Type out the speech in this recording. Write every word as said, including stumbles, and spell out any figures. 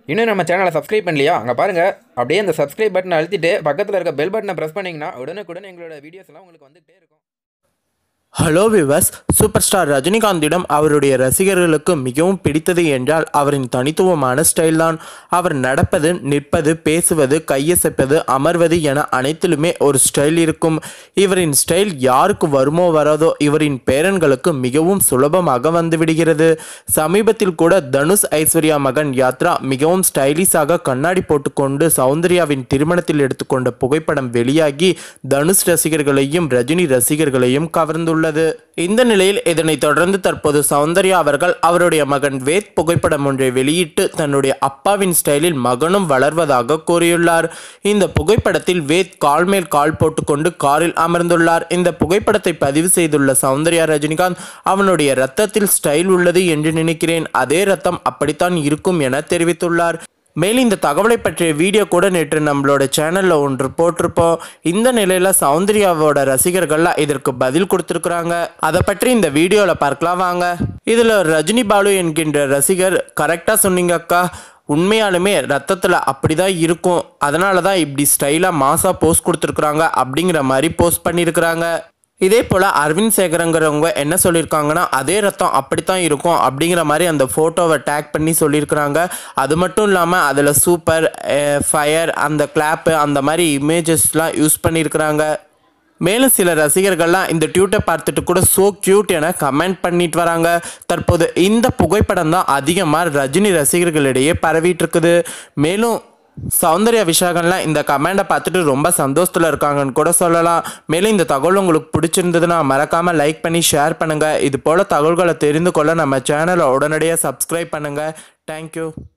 இன்னும் நம்ம சேனலை சப்ஸ்கிரைப் பண்ணலையா? அங்கே பாருங்கள், அப்படியே அந்த சப்ஸ்கிரைப் பட்டனை அழுத்திட்டு பக்கத்தில் இருக்க பெல் பட்டனை ப்ரெஸ் பண்ணிங்கன்னா உடனுக்குடன் எங்களோட வீடியோஸ் எல்லாம் உங்களுக்கு வந்துகிட்டே இருக்கும். ஹலோ விவர்ஸ், சூப்பர் ஸ்டார் ரஜினிகாந்திடம் அவருடைய ரசிகர்களுக்கு மிகவும் பிடித்தது என்றால் அவரின் தனித்துவமான ஸ்டைல் தான். அவர் நடப்பது, நிற்பது, பேசுவது, கையசைப்பது, அமர்வது என அனைத்திலுமே ஒரு ஸ்டைல் இருக்கும். இவரின் ஸ்டைல் யாருக்கு வருமோ வராதோ இவரின் பேரன்களுக்கு மிகவும் சுலபமாக வந்துவிடுகிறது. சமீபத்தில் கூட தனுஷ் ஐஸ்வர்யா மகன் யாத்ரா மிகவும் ஸ்டைலிஷாக கண்ணாடி போட்டுக்கொண்டு சௌந்தர்யாவின் திருமணத்தில் எடுத்துக்கொண்ட புகைப்படம் வெளியாகி தனுஷ் ரசிகர்களையும் ரஜினி ரசிகர்களையும் கவர்ந்துள்ளது. இந்த நிலையில் இதனைத் தொடர்ந்து தற்போது சௌந்தர்யா அவர்கள் அவருடைய மகன் வேத் புகைப்படம் ஒன்றை வெளியிட்டு தன்னுடைய அப்பாவின் ஸ்டைலில் மகனும் வளர்வதாக கூறியுள்ளார். இந்த புகைப்படத்தில் வேத் கால் மேல் கால் போட்டுக்கொண்டு காரில் அமர்ந்துள்ளார். இந்த புகைப்படத்தை பதிவு செய்துள்ள சௌந்தர்யா ரஜினிகாந்த், அவனுடைய ரத்தத்தில் ஸ்டைல் உள்ளது என்று நினைக்கிறேன், அதே ரத்தம் அப்படித்தான் இருக்கும் என தெரிவித்துள்ளார். மேலும் இந்த தகவலை பற்றிய வீடியோ கூட நேற்று நம்மளோட சேனலில் ஒன்று போட்டிருப்போம். இந்த நிலையில் சௌந்தர்யாவோட ரசிகர்கள்லாம் இதற்கு பதில் கொடுத்துருக்குறாங்க. அதை பற்றி இந்த வீடியோவில் பார்க்கலாம் வாங்க. இதில் ரஜினி பாலு என்கின்ற ரசிகர், கரெக்டாக சொன்னீங்க அக்கா, உண்மையாலுமே ரத்தத்தில் அப்படி தான் இருக்கும், அதனால தான் இப்படி ஸ்டைலாக மாசாக போஸ்ட் கொடுத்துருக்குறாங்க அப்படிங்கிற மாதிரி போஸ்ட் பண்ணியிருக்கிறாங்க. இதே போல் அரவிந்த் சேகரங்கிறவங்க என்ன சொல்லியிருக்காங்கன்னா, அதே ரத்தம் அப்படித்தான் இருக்கும் அப்படிங்கிற மாதிரி அந்த ஃபோட்டோவை டேக் பண்ணி சொல்லியிருக்கிறாங்க. அது மட்டும் இல்லாமல் அதில் சூப்பர், ஃபயர், அந்த கிளாப்பு, அந்த மாதிரி இமேஜஸ்லாம் யூஸ் பண்ணியிருக்கிறாங்க. மேலும் சில ரசிகர்கள்லாம் இந்த ட்வீட்டை பார்த்துட்டு கூட சோ கியூட் என கமெண்ட் பண்ணிட்டு வராங்க. தற்போது இந்த புகைப்படம் தான் அதிகமாக ரஜினி ரசிகர்களிடையே பரவிட்டு இருக்குது. மேலும் சௌந்தர்யா விஷாகன்லாம் இந்த கமெண்டை பார்த்துட்டு ரொம்ப சந்தோஷத்தில் இருக்காங்கன்னு கூட சொல்லலாம். மேலும் இந்த தகவல் உங்களுக்கு பிடிச்சிருந்ததுன்னா மறக்காமல் லைக் பண்ணி ஷேர் பண்ணுங்கள். இது போல் தகவல்களை தெரிந்து கொள்ள நம்ம சேனலை உடனடியாக சப்ஸ்கிரைப் பண்ணுங்கள். தேங்க்யூ.